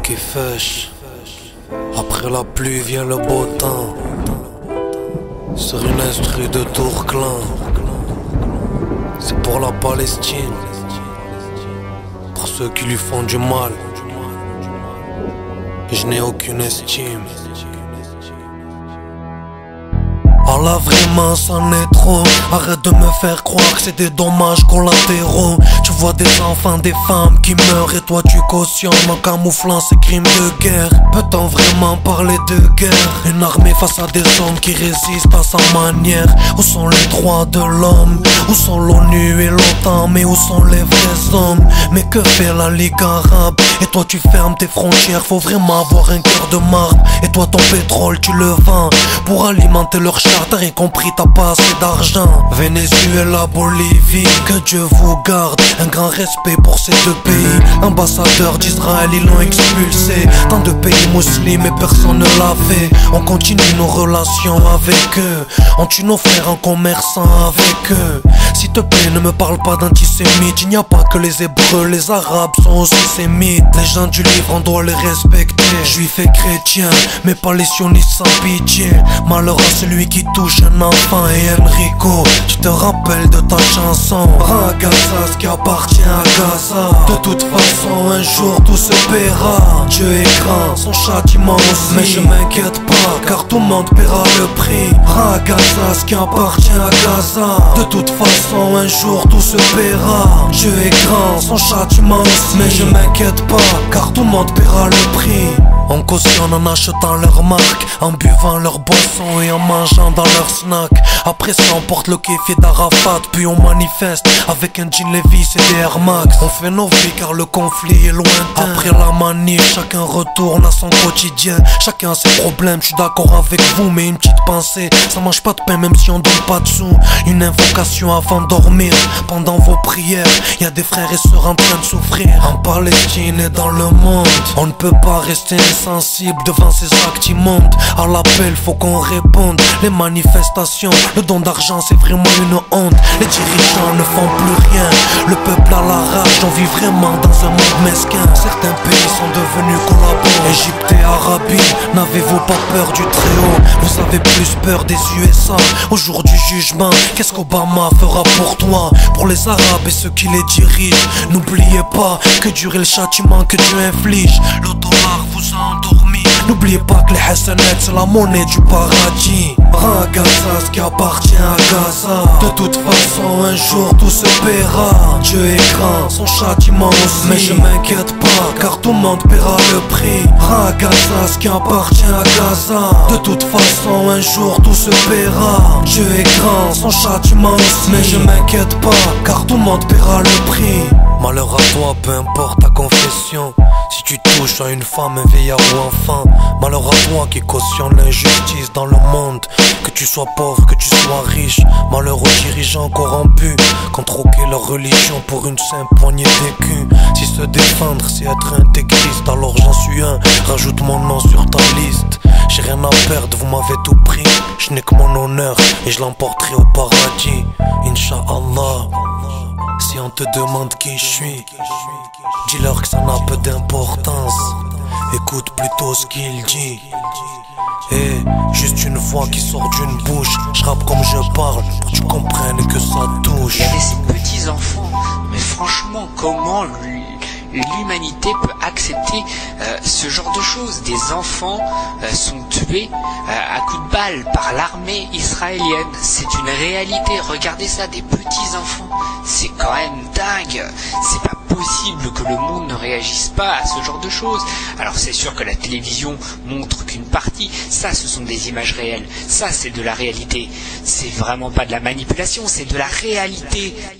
qui fêche. Après la pluie vient le beau temps. Sur une instru de Tourclin. C'est pour la Palestine. Pour ceux qui lui font du mal. Je n'ai aucune estime. Allah vraiment c'en est trop. Arrête de me faire croire que c'est des dommages collatéraux. Tu vois des enfants, des femmes qui meurent et toi tu cautionnes en camouflant ces crimes de guerre. Peut-on vraiment parler de guerre? Une armée face à des hommes qui résistent à sa manière. Où sont les droits de l'homme? Où sont l'ONU et l'OTAN? Mais où sont les vrais hommes? Mais que fait la Ligue arabe? Et toi tu fermes tes frontières. Faut vraiment avoir un cœur de marbre. Et toi ton pétrole tu le vends pour alimenter leur char. T'as rien compris, t'as pas assez d'argent. Venezuela, Bolivie, que Dieu vous garde. Un grand respect pour ces deux pays. Ambassadeurs d'Israël, ils l'ont expulsé. Tant de pays musulmans et personne ne l'a fait. On continue nos relations avec eux. On tue nos frères en commerçant avec eux. S'il te plaît, ne me parle pas d'antisémites. Il n'y a pas que les Hébreux, les Arabes sont aussi sémites. Les gens du livre, on doit les respecter. Juifs et chrétiens, mais pas les sionistes sans pitié. Malheur à celui qui touche un enfant. Et Enrico, tu te rappelles de ta chanson? Rends à Gaza ce qui appartient à Gaza. De toute façon un jour tout se paiera. Dieu est grand, son châtiment aussi. Mais je m'inquiète pas car tout le monde paiera le prix. Rends à Gaza ce qui appartient à Gaza. De toute façon un jour tout se paiera. Dieu est grand, son châtiment aussi. Mais je m'inquiète pas car tout le monde paiera le prix. On cautionne en achetant leurs marques, en buvant leurs boissons et en mangeant dans leurs snacks. Après ça on porte le kéfier d'Arafat, puis on manifeste avec un jean Levi's et des Air Max. On fait nos vies car le conflit est lointain. Après la manif, chacun retourne à son quotidien. Chacun a ses problèmes, je suis d'accord avec vous. Mais une petite pensée, ça mange pas de pain même si on donne pas de sous. Une invocation avant de dormir, pendant vos prières. Y'a des frères et sœurs en train de souffrir en Palestine et dans le monde. On ne peut pas rester insensible devant ces actes immondes. À l'appel faut qu'on réponde. Les manifestations, le don d'argent c'est vraiment une honte. Les dirigeants ne font plus rien. Le peuple a la rage, on vit vraiment dans un monde mesquin. Certains pays sont devenus collaborants. Égypte et Arabie, n'avez-vous pas peur du Très-Haut? Vous avez plus peur des USA. Au jour du jugement, qu'est-ce qu'Obama fera pour toi? Pour les Arabes et ceux qui les dirigent, n'oubliez pas que dur est le châtiment que Dieu inflige. Le dollar vous a endormi. N'oubliez pas que les Hassanettes c'est la monnaie du paradis. Rends à Gaza ce qui appartient à Gaza. De toute façon un jour tout se paiera. Dieu est grand, son châtiment aussi. Mais je m'inquiète pas car tout le monde paiera le prix. Rends à Gaza ce qui appartient à Gaza. De toute façon un jour tout se paiera. Dieu est grand, son châtiment aussi. Mais je m'inquiète pas car tout le monde paiera le prix. Malheur à toi, peu importe ta confession. Si tu touches à une femme, un vieillard ou enfant, malheur à toi qui cautionne l'injustice dans le monde. Que tu sois pauvre, que tu sois riche. Malheur aux dirigeants corrompus qui ont troqué leur religion pour une simple poignée d'écus. Si se défendre c'est être intégriste, alors j'en suis un, rajoute mon nom sur ta liste. J'ai rien à perdre, vous m'avez tout pris. Je n'ai que mon honneur et je l'emporterai au paradis. Inch'Allah. Si on te demande qui je suis, dis-leur que ça n'a peu d'importance. Écoute plutôt ce qu'il dit. Et juste une voix qui sort d'une bouche. Je rappe comme je parle pour que tu comprennes que ça touche. Il y a des petits enfants, mais franchement comment l'humanité peut accepter ce genre de choses? Des enfants sont tués à coups de balle par l'armée israélienne. C'est une réalité, regardez ça, des petits enfants. C'est quand même dingue. C'est pas possible que le monde ne réagisse pas à ce genre de choses. Alors c'est sûr que la télévision montre qu'une partie, ça ce sont des images réelles, ça c'est de la réalité. C'est vraiment pas de la manipulation, c'est de la réalité.